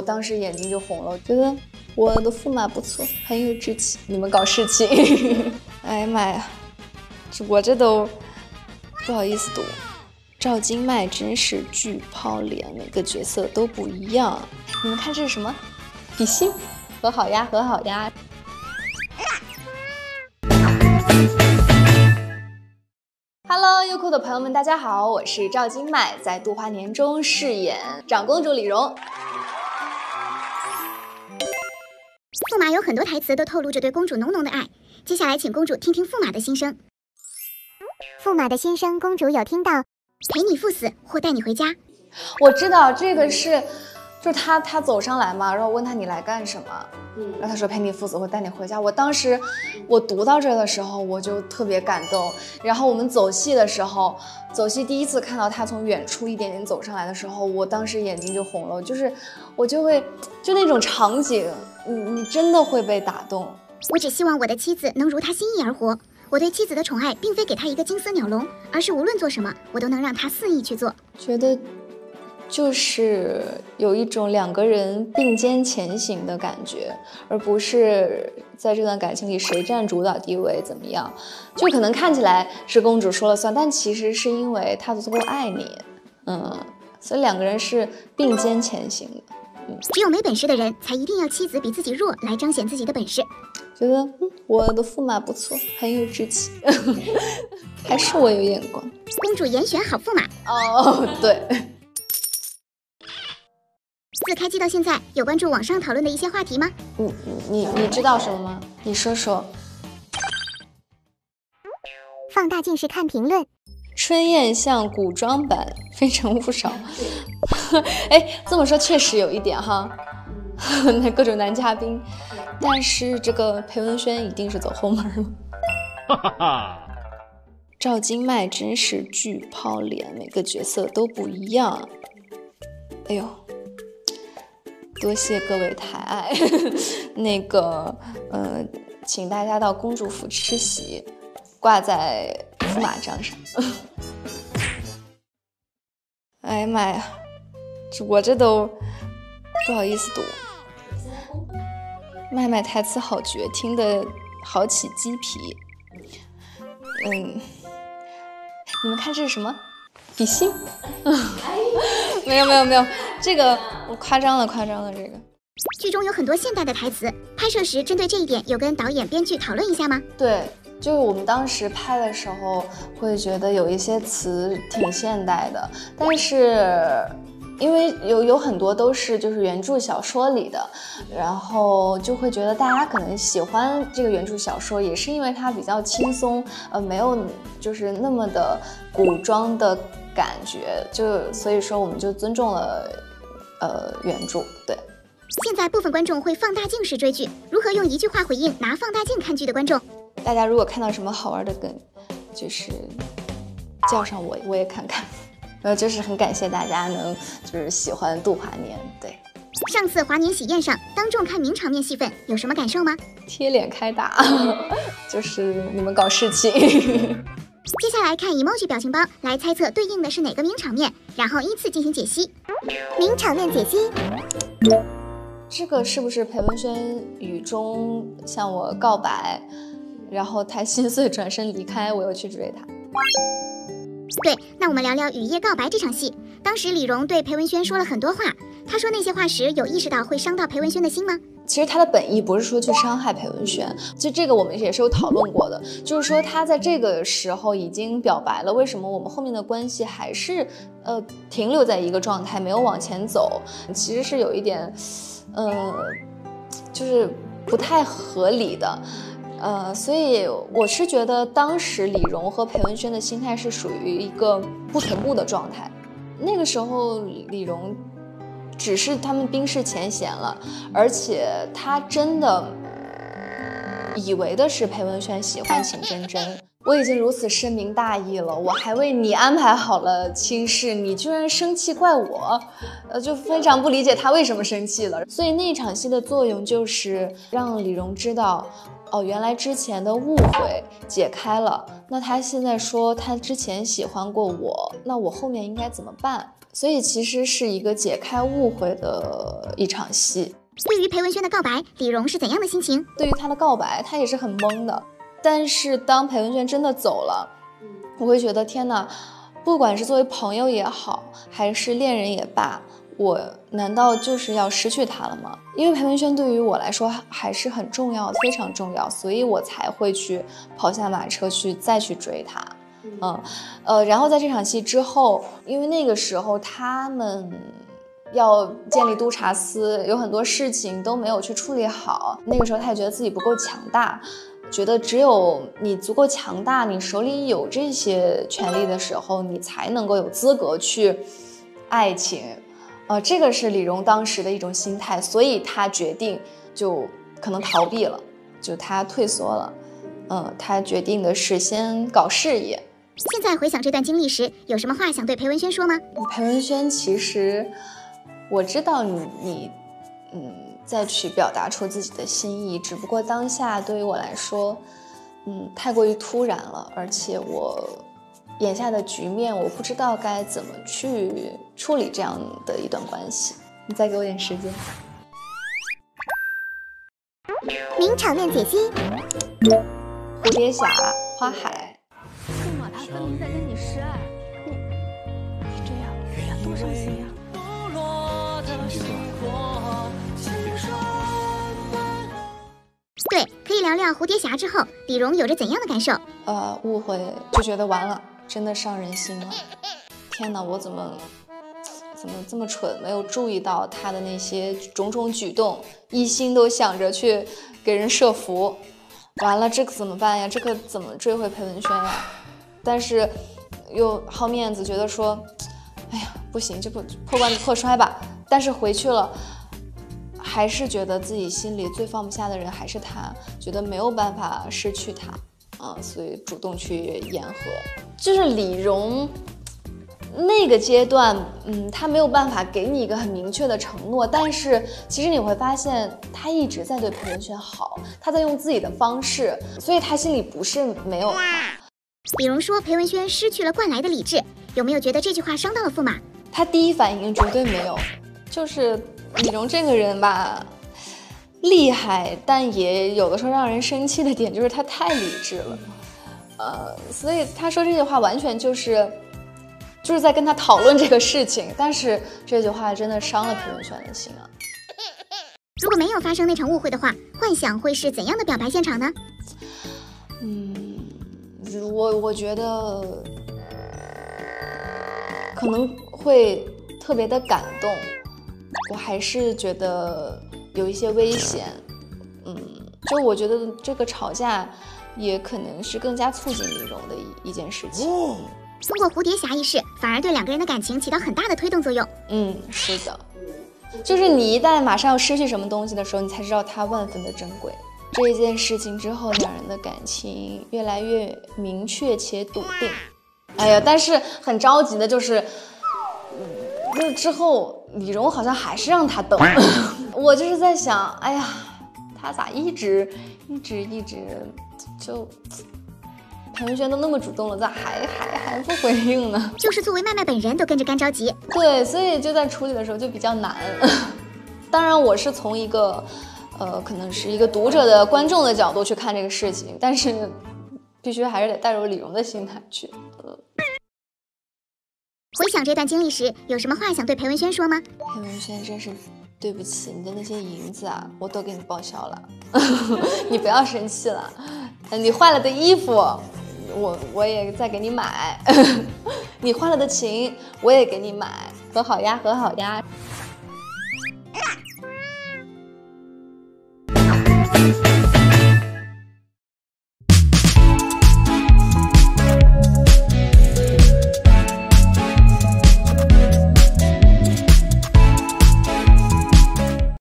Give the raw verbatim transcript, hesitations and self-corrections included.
当时眼睛就红了，我觉得我的驸马不错，很有志气。你们搞事情，哎呀妈呀，这我这都不好意思读。赵今麦真是巨抛脸，每个角色都不一样。你们看这是什么？比心，和好呀，和好呀。Hello， 优酷的朋友们，大家好，我是赵今麦，在度花年中饰演长公主李荣。 驸马有很多台词都透露着对公主浓浓的爱，接下来请公主听听驸马的心声。驸马的心声，公主有听到，陪你赴死或带你回家。 我知道这个是，就是他他走上来嘛，然后问他你来干什么，嗯，然后他说陪你赴死或带你回家。我当时我读到这的时候，我就特别感动。然后我们走戏的时候，走戏第一次看到他从远处一点点走上来的时候，我当时眼睛就红了，就是我就会就那种场景，你你真的会被打动。 我只希望我的妻子能如他心意而活。我对妻子的宠爱，并非给她一个金丝鸟笼，而是无论做什么，我都能让她肆意去做。 觉得就是有一种两个人并肩前行的感觉，而不是在这段感情里谁占主导地位怎么样。就可能看起来是公主说了算，但其实是因为她足够爱你，嗯，所以两个人是并肩前行的。嗯， 只有没本事的人才一定要妻子比自己弱来彰显自己的本事。 觉得、嗯、我的驸马不错，很有志气，还是我有眼光。 公主严选好驸马。 哦，对。 自开机到现在，有关注网上讨论的一些话题吗？ 你你你知道什么吗？你说说。 放大镜是看评论。 春燕像古装版《非诚勿扰》。哎，这么说确实有一点哈。那各种男嘉宾，但是这个裴文轩一定是走后门了。赵今麦真是巨抛脸，每个角色都不一样。哎呦，多谢各位抬爱。那个呃，请大家到公主府吃席，挂在驸马帐上。哎呀妈呀，这我这都不好意思读。麦麦台词好绝，听得好起鸡皮。嗯，你们看这是什么？比心？没有没有没有，这个我夸张了夸张了。这个剧中有很多现代的台词，拍摄时针对这一点有跟导演编剧讨论一下吗？ 对，就是我们当时拍的时候会觉得有一些词挺现代的，但是因为有有很多都是就是原著小说里的，然后就会觉得大家可能喜欢这个原著小说，也是因为它比较轻松，呃，没有就是那么的古装的感觉，就所以说我们就尊重了呃原著。对， 现在部分观众会放大镜式追剧，如何用一句话回应拿放大镜看剧的观众？ 大家如果看到什么好玩的梗，就是叫上我，我也看看。呃，就是很感谢大家能就是喜欢度华年。对， 上次华年喜宴上当众看名场面戏份，有什么感受吗？ 贴脸开打，就是你们搞事情。 接下来看 emoji 表情包来猜测对应的是哪个名场面，然后依次进行解析。名场面解析。 这个是不是裴文轩雨中向我告白，然后他心碎转身离开，我又去追他？ 对，那我们聊聊雨夜告白这场戏。当时李荣对裴文轩说了很多话，他说那些话时有意识到会伤到裴文轩的心吗？ 其实他的本意不是说去伤害裴文轩，就这个我们也是有讨论过的，就是说他在这个时候已经表白了，为什么我们后面的关系还是呃停留在一个状态，没有往前走？其实是有一点，呃，就是不太合理的。呃，所以我是觉得当时李荣和裴文轩的心态是属于一个不同步的状态。那个时候李荣只是他们冰释前嫌了，而且他真的以为的是裴文轩喜欢秦真真。我已经如此深明大义了，我还为你安排好了亲事，你居然生气怪我，呃，就非常不理解他为什么生气了。所以那场戏的作用就是让李荣知道，哦，原来之前的误会解开了。那他现在说他之前喜欢过我，那我后面应该怎么办？ 所以其实是一个解开误会的一场戏。 对于裴文轩的告白，李荣是怎样的心情？ 对于他的告白，他也是很懵的。但是当裴文轩真的走了，我会觉得天哪，不管是作为朋友也好，还是恋人也罢，我难道就是要失去他了吗？因为裴文轩对于我来说还是很重要，非常重要，所以我才会去跑下马车去再去追他。嗯，呃，然后在这场戏之后，因为那个时候他们要建立督察司，有很多事情都没有去处理好，那个时候他也觉得自己不够强大，觉得只有你足够强大，你手里有这些权利的时候，你才能够有资格去爱情。呃，这个是李荣当时的一种心态，所以他决定就可能逃避了，就他退缩了。嗯，他决定的是先搞事业。 现在回想这段经历时，有什么话想对裴文轩说吗？ 裴文轩，其实我知道你你嗯再去表达出自己的心意，只不过当下对于我来说，嗯太过于突然了，而且我眼下的局面我不知道该怎么去处理这样的一段关系，你再给我点时间。 名场面解析： 蝴蝶侠、花海。 驸马他分明在跟你示爱，你你这样他多伤心呀！ 对，可以聊聊蝴蝶侠之后，李荣有着怎样的感受？ 呃，误会就觉得完了，真的伤人心了。天哪，我怎么怎么这么蠢，没有注意到他的那些种种举动，一心都想着去给人设伏。完了，这可怎么办呀？这可怎么追回裴文轩呀？但是又好面子，觉得说，哎呀，不行，这不破罐子破摔吧。但是回去了，还是觉得自己心里最放不下的人还是他，觉得没有办法失去他，啊、呃，所以主动去言和。就是李荣那个阶段，嗯，他没有办法给你一个很明确的承诺，但是其实你会发现，他一直在对裴文轩好，他在用自己的方式，所以他心里不是没有他。 李荣说裴文轩失去了惯来的理智，有没有觉得这句话伤到了驸马？ 他第一反应绝对没有，就是李荣这个人吧，厉害，但也有的时候让人生气的点就是他太理智了，呃，所以他说这句话完全就是就是在跟他讨论这个事情，但是这句话真的伤了裴文轩的心啊。 如果没有发生那场误会的话，幻想会是怎样的表白现场呢？ 嗯，我我觉得可能会特别的感动，我还是觉得有一些危险。嗯，就我觉得这个吵架也可能是更加促进李荣的一一件事情。 哦，通过蝴蝶侠一事，反而对两个人的感情起到很大的推动作用。 嗯，是的，就是你一旦马上要失去什么东西的时候，你才知道它万分的珍贵。这一件事情之后，两人的感情越来越明确且笃定。哎呀，但是很着急的就是，就是之后李荣好像还是让他等。我就是在想，哎呀，他咋一直一直一直就。裴文轩都那么主动了，咋还还还不回应呢？ 就是作为麦麦本人都跟着干着急。 对，所以就在处理的时候就比较难。当然，我是从一个，呃，可能是一个读者的观众的角度去看这个事情，但是必须还是得带入李荣的心态去。呃、 回想这段经历时，有什么话想对裴文轩说吗？ 裴文轩，真是对不起，你的那些银子啊，我都给你报销了，你不要生气了。你坏了的衣服。我我也再给你买，你换了的琴我也给你买，和好呀，和好呀。 啊